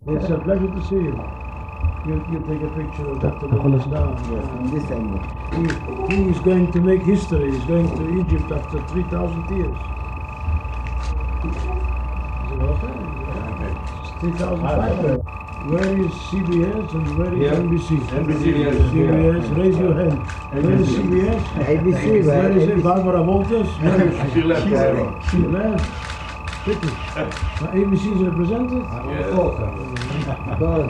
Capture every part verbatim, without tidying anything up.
It's a pleasure to see you. You, you take a picture of Doctor Douglas now. Yes, in this angle. He, he is going to make history. He's going to Egypt after three thousand years. Is it okay? three thousand five hundred. Where is C B S and where is Yeah. N B C? N B C, yes, C B S, raise your hand. Where is C B S? A B C, Where is A B it? C. Barbara Walters? Where is she? She left already. She left. Pity. But A B C is represented? Because,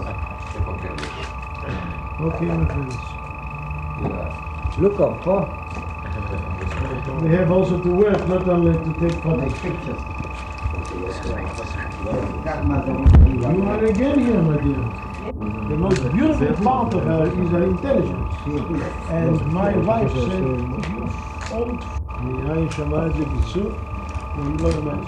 Okay, my friends. look up, huh? We have also to work, not only to take photos. Take pictures. You are again here, my dear. The most beautiful part of her is her intelligence. And my wife said, you old... אני שמע את זה בקיצור, ואני לא האמנתי.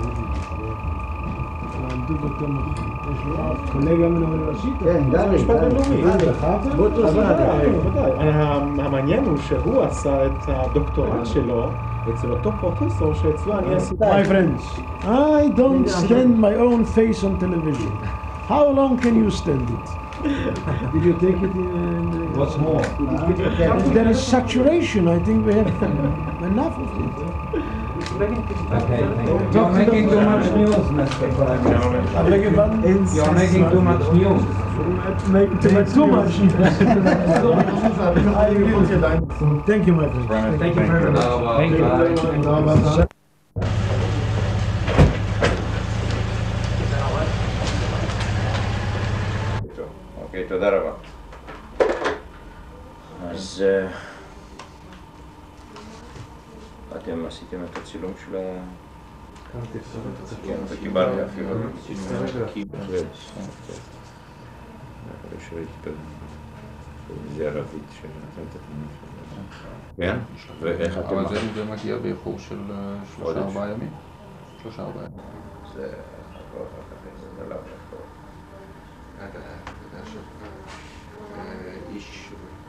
למדו בתום, יש לו קולגה מן האוניברסיטה. כן, דני, משפט בינלאומי. בוטרוס בוודאי, דני. בוודאי. המעניין הוא שהוא עשה את הדוקטורט שלו אצל אותו פרופסור שאצלו אני עשיתי. My friends, I don't stand my own face on television. How long can you stand it? Did you take it in? What's more? There is saturation. I think we have enough of it. Okay, you're making too much news, Mister Prime Minister. I beg your pardon? You're making too much news. Make too much. Too much. Thank you, my friend. Thank you very much. Thank you. אוקיי, תודה רבה. אז אתם עשיתם את הצילום של ה... כן, וקיבלתי אפילו. זה ערבית שנתן את התמונה שלו. כן? ואיך אתם... אבל זה מגיע באיחור של שלושה ארבעה ימים. שלושה ארבעה ימים. זה... זה לא... אתה יודע ש...